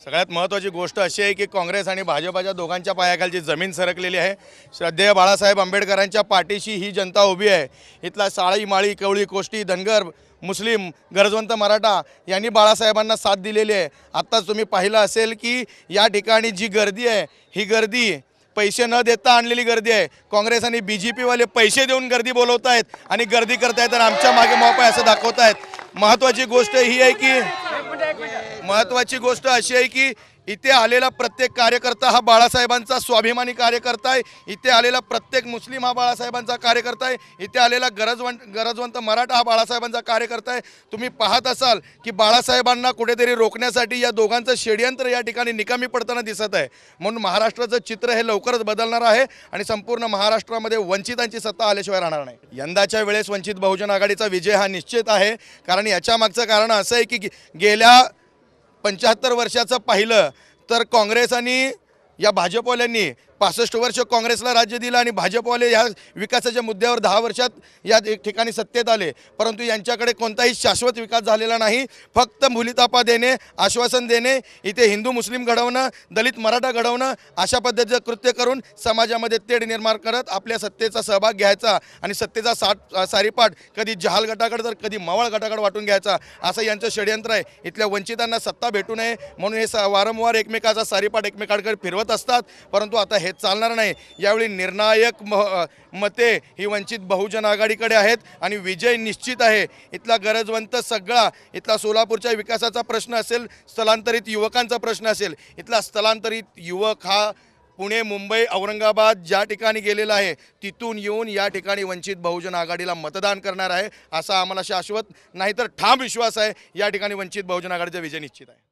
सगळ्यात महत्त्वाची गोष्ट अशी आहे की काँग्रेस आणि भाजपाच्या दोघांच्या पायाखालची जमीन सरकलेली आहे। श्रद्धेय बाळासाहेब आंबेडकरांच्या पाठीशी ही जनता उभी आहे। इथला साळी माळी कवळी कोष्टी धनगर मुस्लिम गरजवंत मराठा यांनी बाळासाहेबांना साथ दिलेली आहे। आत्ताच तुम्ही पाहिलं असेल की या ठिकाणी जी गर्दी आहे ही गर्दी पैसे न देता आणलेली गर्दी आहे। काँग्रेस आणि BJP वाले पैसे देऊन गर्दी बोलवतायत आणि गर्दी करतायत आणि आमच्या मागे मोप आहे असं दाखवतायत। महत्त्वाची गोष्ट ही आहे की महत्त्वाची गोष्ट अशी आहे की इथे आलेला प्रत्येक कार्यकर्ता हा बाळासाहेबांचा स्वाभिमानी कार्यकर्ता आहे। इथे आलेला प्रत्येक मुस्लिम हा बाळासाहेबांचा कार्यकर्ता आहे। इथे आलेला गरजवंत मराठा हा बाळासाहेबांचा कार्यकर्ता आहे। तुम्ही पाहत असाल की बाळासाहेबांना कुठेतरी रोखण्यासाठी या दोघांचं षडयंत्र या ठिकाणी निकामी पडताना दिसत आहे। म्हणून महाराष्ट्राचं चित्र हे लवकरच बदलणार आहे आणि संपूर्ण महाराष्ट्रामध्ये वंचितांची सत्ता आल्याशिवाय राहणार नाही। यंदाच्या वेळेस वंचित बहुजन आघाडीचा विजय हा निश्चित आहे। कारण याच्या मागचं कारण असं आहे की गेल्या 75 वर्षाचं पाहिलं तर काँग्रेस आणि या भाजपवाल्यांनी 65 वर्ष काँग्रेसला राज्य दिलं आणि भाजपवाले ह्या विकासाच्या मुद्द्यावर 10 वर्षात या ठिकाणी सत्तेत आले, परंतु यांच्याकडे कोणताही शाश्वत विकास झालेला नाही। फक्त मुलीतापा देणे, आश्वासन देणे, इथे हिंदू मुस्लिम घडवणं, दलित मराठा घडवणं अशा पद्धतीचं कृत्य करून समाजामध्ये तेढ निर्माण करत आपल्या सत्तेचा सहभाग घ्यायचा आणि सत्तेचा सारीपाट कधी जहाल गटाकडे तर कधी मावळ गटाकडे वाटून घ्यायचा असं यांचं षडयंत्र आहे। इथल्या वंचितांना सत्ता भेटू नये म्हणून हे वारंवार एकमेकाचा सारीपाट एकमेकांकडे फिरवत असतात, परंतु आता हे चालणार नाही। यावेळी निर्णायक मते ही वंचित बहुजन आघाडीकडे आहेत आणि विजय निश्चित आहे। इथला गरजवंत सगळा इथला सोलापूरच्या विकासाचा प्रश्न असेल, स्थलांतरित युवकांचा प्रश्न असेल, इथला स्थलांतरित युवक हा पुणे मुंबई औरंगाबाद ज्या ठिकाणी गेलेला आहे तिथून येऊन या ठिकाणी वंचित बहुजन आघाडीला मतदान करणार आहे असा आम्हाला शाश्वत नाही तर ठाम विश्वास आहे। या ठिकाणी वंचित बहुजन आघाडीचा विजय निश्चित आहे।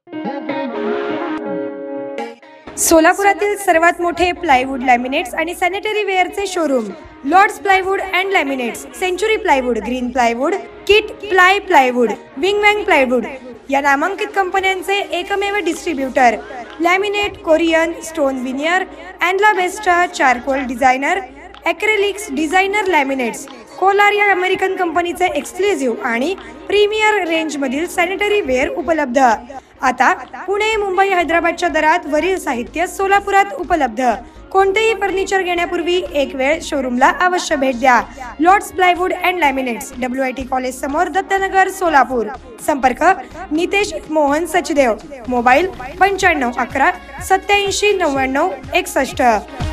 सोलापुरातील सर्वात मोठे प्लायवूड लॅमिनेट्स आणि सॅनिटरी वेअरचे showroom Lords plywood and laminates, century plywood, green plywood, Kit plywood, विंग वॅंग प्लायवूड या नामांकित कंपन्यांचे एकमेव distributor. Laminate, Corian, stone veneer, अँडला बेस्टा, charcoal designer, acrylics designer laminates, कोलार या अमेरिकन कंपनीचे एक्सक्लुझिव्ह आणि प्रीमियर रेंजमधील सॅनिटरी वेअर उपलब्ध। आता पुणे मुंबई हैदराबादच्या दरात वरील साहित्य सोलापुरात उपलब्ध। कोणतेही फर्निचर घेण्यापूर्वी एक वेळ शोरूमला अवश्य भेट द्या। Lords plywood and laminates, WIT college समोर, दत्तनगर, सोलापूर। संपर्क नितेश मोहन सचदेव, मोबाईल 95 11 87 99 61।